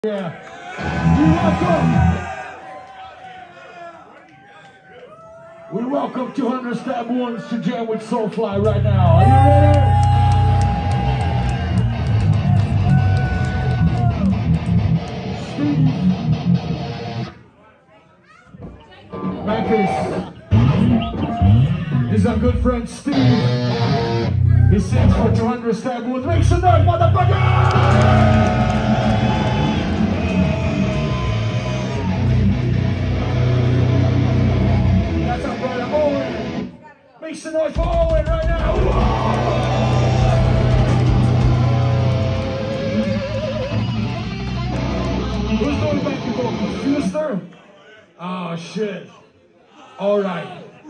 Yeah. We welcome 200 Stab Ones to jam with Soulfly right now. Are you ready? Steve. Marcus. This is our good friend Steve. He sings for 200 Stab Ones. Make some noise, motherfucker! Make some noise for Owen right now! Who's doing backing vocals? Fuster? Oh shit. Alright.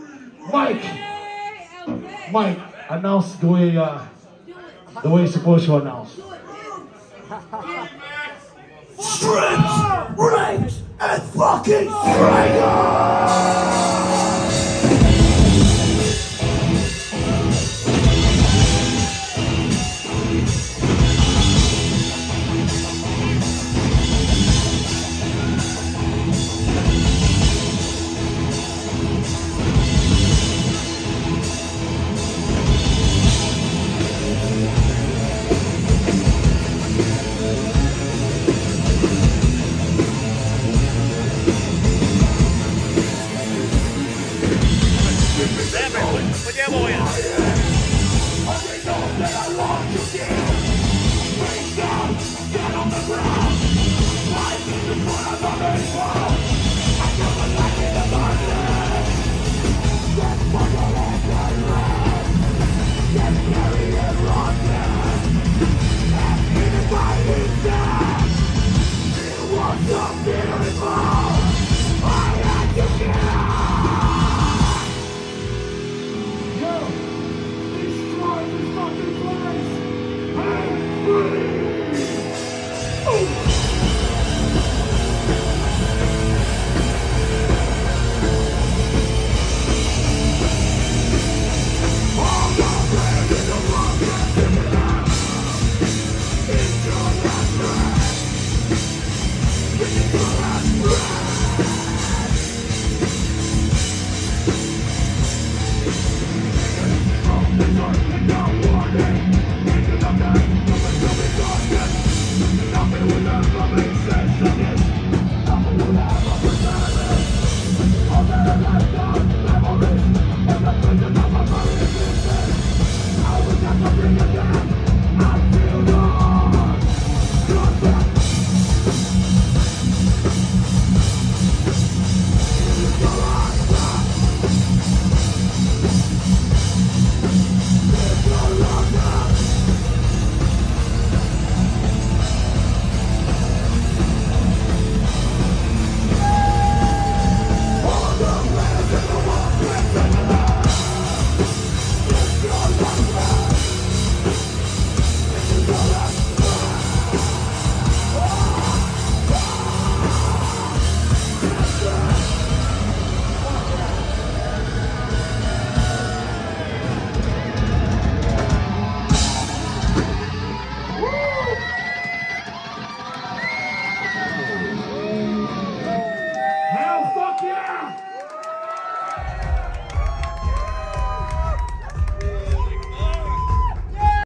Mike, announce the way you're supposed to announce. Strips, rapes, and fucking strangers! I had to